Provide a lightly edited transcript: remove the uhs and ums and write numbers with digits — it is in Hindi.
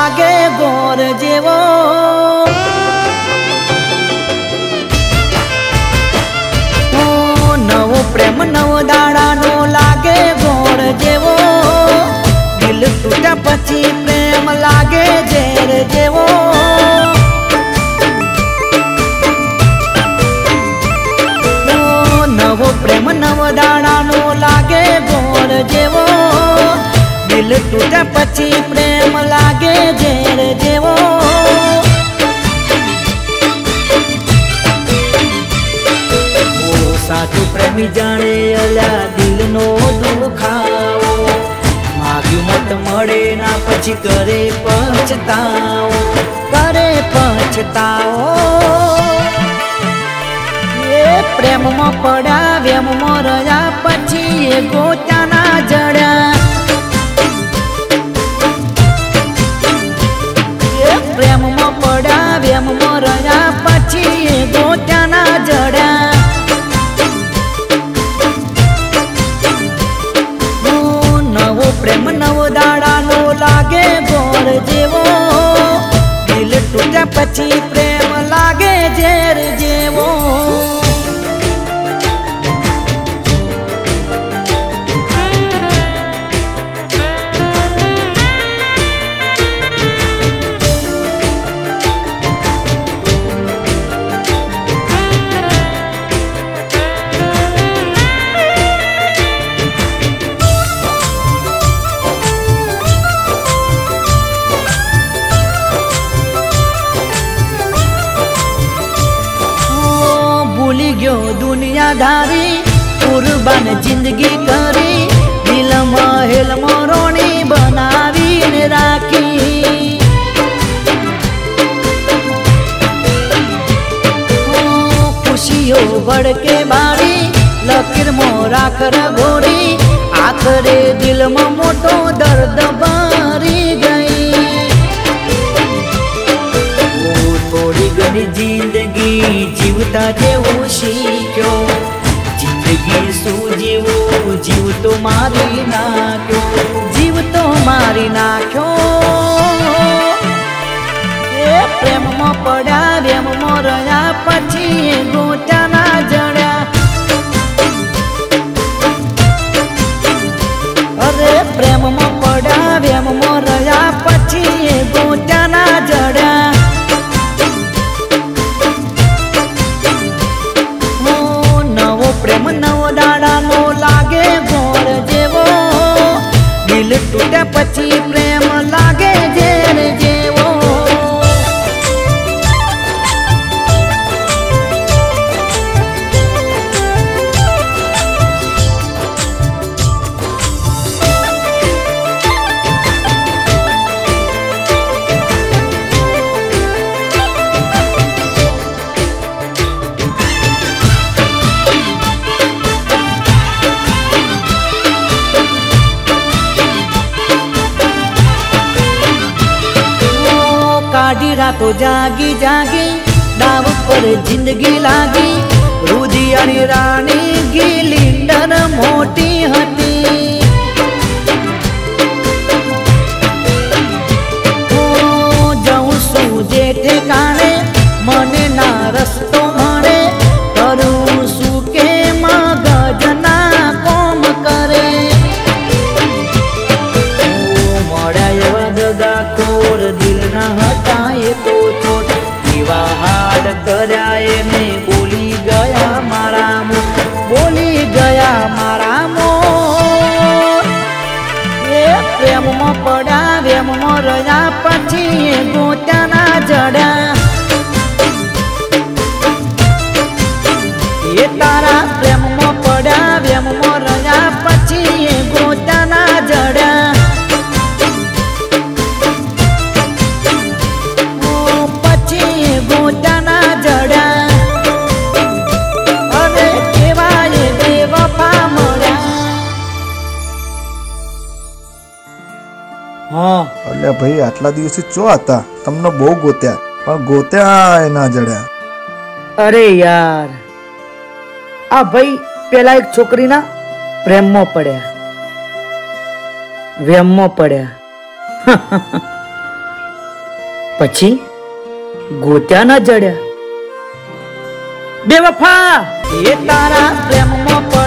लागे गोर जेवो। नवो प्रेम नव दाड़ानो लागे गोर जेवो। दिल टूटा पछी प्रेम लागे झेर जेवो। नवो प्रेम नव दाड़ानो लागे गोर जेवो। दिल टूटा पछी प्रेम लागे झेर जेवो। साचो प्रेमी जाने अल्या दिल नो दुखावो। माग्यु मत मळे ना पछी करे पछताओ, करे पछताओ। प्रेम में पड़ा व्यम में रया पछी गोत्या ना जड़्या। प्रेम में पड़ा व्यम में रया पछी गोत्या ना जड़्या। नवो प्रेम नव दाड़ानो लागे गोर जेवो। दिल टूटा पछी प्रेम लागे झेर जेवो। भूली गयो दुनियादारी कुर्बान जिंदगी करी। दिल महल मोरोणी बनावी ने राखी। खुशियों बढ़ के बारी लकीर मोरा कर घोरी। आखरे दिल में मोटो दर्द भरी गई। थोड़ी घनी जिंदगी जीवता जेवू शीख्यो। जिंदगी शू जीवू जीव तो मारी नाख्यो, जीव तो मारी नाख्यो। प्रेम में पड़ा व्यम में रया पछी गोत्या ना जड़्या। अरे प्रेम में पड़ा व्यम में रया पछी गोत्या ना जड़्या। प्रेम नव दाड़ानो लागे गोर जेवो। दिल टूटा पछी प्रेम लागे झेर जेवो। काढ़ी रातो जागी जागी दाव पर जिंदगी लागी। रुदियानी रानी गिलिंडर मोटी हती। जाऊं सूजे ठेकाणे मने ना रस्तो मळे। करूं सुके मगज ना कोम करे। मळ्या एवा दगा खोर दिल ना हटाए तो छोट। एवा हाड कर्याए ने बोली गया मारा मोर, बोली गया मारा मोर। ये प्रेम में पड़ा व्यम में रया पछी गोत्या ना जड़्या। ये तारा प्रेम में पड़ा व्यम में रया पछी गोत्या ना जड़्या। गोत्या ना जड़्या। अरे केवाय बेवफा मळ्या। हाँ अल्या भाई आटला दिवसे चो आता तमने बहु गोत्या पण गोत्या ना जड़्या। अरे यार आ भाई पेला एक छोकरी ना प्रेम में पड़्या, व्यम में पड़्या। પછી ગોત્યા ના જડ્યા બેવફા એ તારા પ્રેમમાં